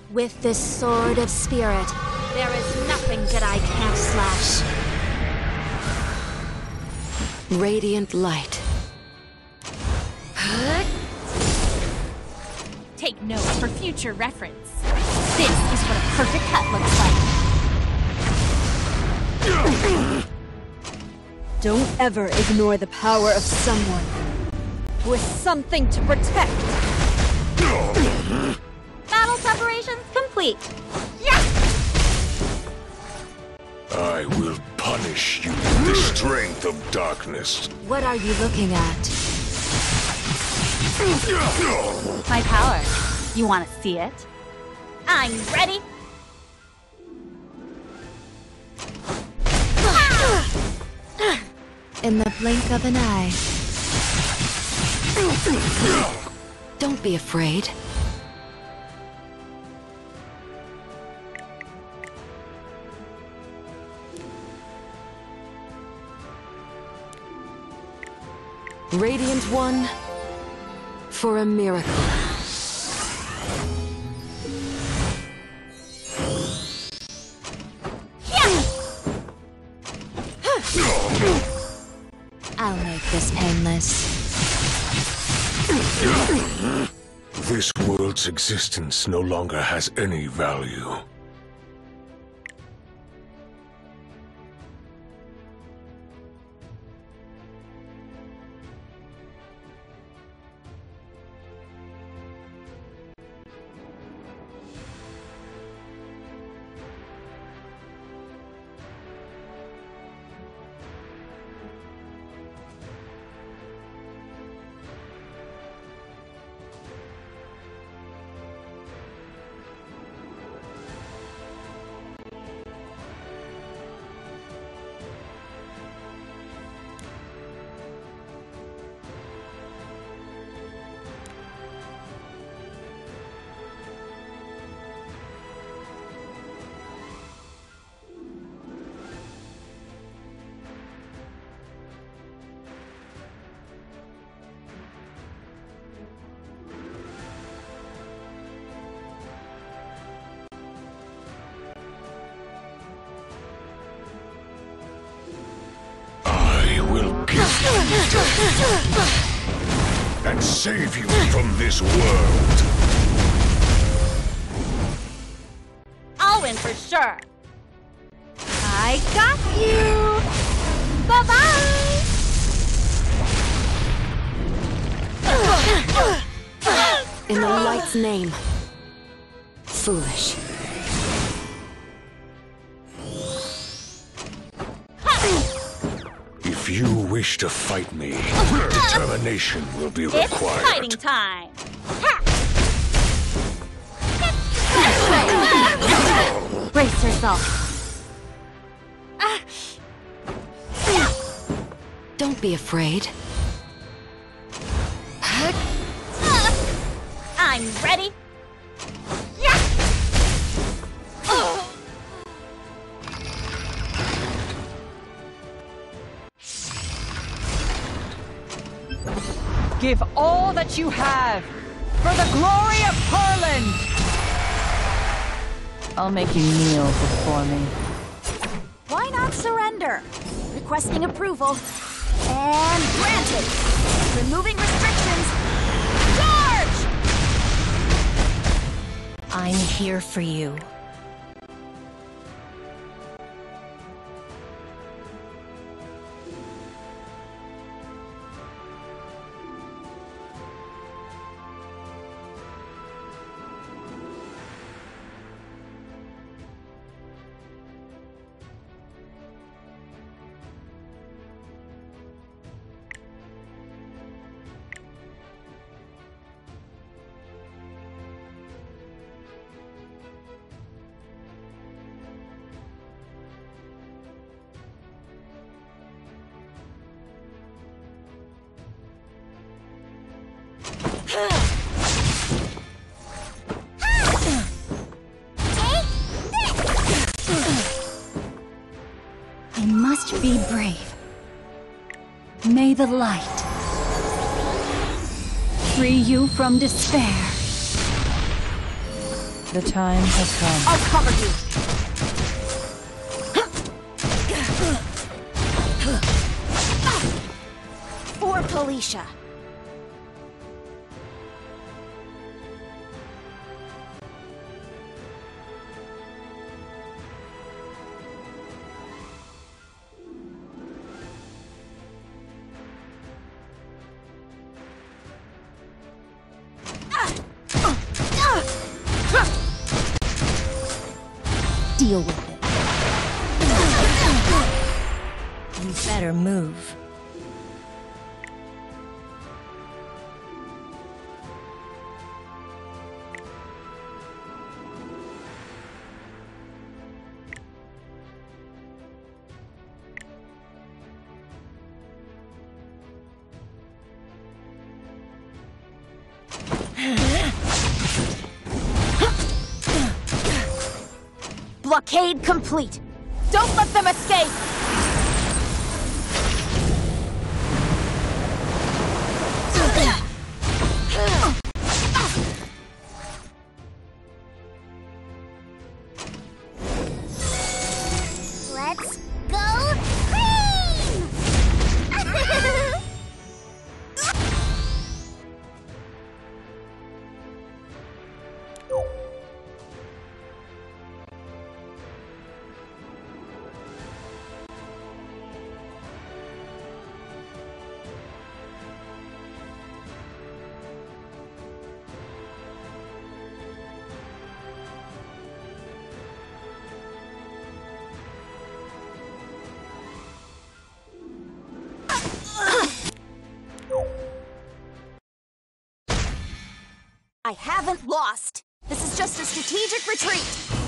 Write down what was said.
With this sword of spirit, there is nothing that I can't slash. Radiant light. Take note for future reference. This is what a perfect cut looks like. Don't ever ignore the power of someone with something to protect. Battle preparations complete. I will punish you with the strength of darkness. What are you looking at? My power. You want to see it? I'm ready. In the blink of an eye. Don't be afraid. Radiant One, for a miracle. I'll make this painless. This world's existence no longer has any value. And save you from this world. I'll win for sure. I got you. Bye-bye. In the light's name. Foolish. If you wish to fight me, determination will be It's required. fighting time. Brace yourself. Don't be afraid. I'm ready. Give all that you have for the glory of Harlan! I'll make you kneel before me. Why not surrender? Requesting approval. And granted. Removing restrictions. Charge! I'm here for you. I must be brave. May the light free you from despair. The time has come. I'll cover you. For Felicia. Deal with it. You better move. Blockade complete! Don't let them escape! Let's go cream! I haven't lost. This is just a strategic retreat.